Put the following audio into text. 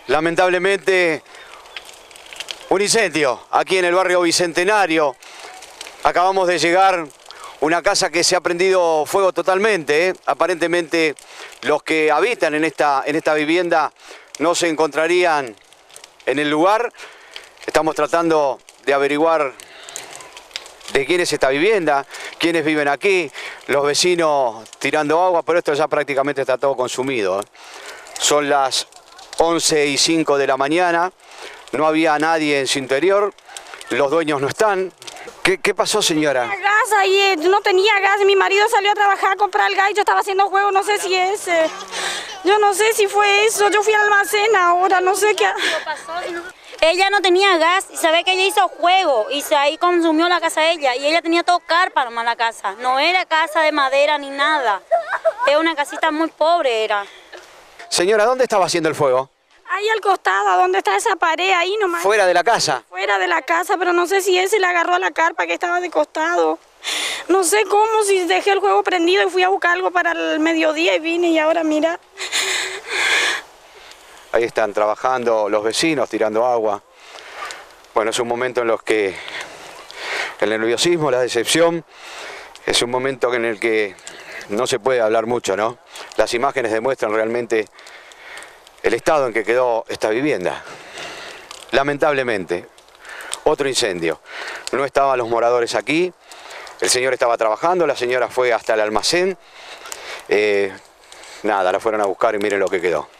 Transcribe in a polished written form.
Lamentablemente, un incendio aquí en el barrio Bicentenario. Acabamos de llegar, una casa que se ha prendido fuego totalmente. Aparentemente los que habitan en esta vivienda no se encontrarían en el lugar. Estamos tratando de averiguar de quién es esta vivienda, quiénes viven aquí, los vecinos tirando agua, pero esto ya prácticamente está todo consumido. Son las 11:05 de la mañana, no había nadie en su interior, los dueños no están. ¿Qué pasó, señora? No tenía gas ahí, no tenía gas, mi marido salió a trabajar a comprar el gas y yo estaba haciendo juego, no sé si es, yo no sé si fue eso, yo fui al almacén ahora, no sé qué. Ella no tenía gas y sabe que ella hizo juego y ahí consumió la casa de ella y ella tenía todo carpa nomás la casa, no era casa de madera ni nada, era una casita muy pobre era. Señora, ¿dónde estaba haciendo el fuego? Ahí al costado, donde está esa pared, ahí nomás. ¿Fuera de la casa? Fuera de la casa, pero no sé si él se le agarró a la carpa que estaba de costado. No sé cómo, si dejé el juego prendido y fui a buscar algo para el mediodía y vine y ahora mira. Ahí están trabajando los vecinos, tirando agua. Bueno, es un momento en los que el nerviosismo, la decepción, es un momento en el que no se puede hablar mucho, ¿no? Las imágenes demuestran realmente el estado en que quedó esta vivienda. Lamentablemente, otro incendio. No estaban los moradores aquí, el señor estaba trabajando, la señora fue hasta el almacén. Nada, la fueron a buscar y miren lo que quedó.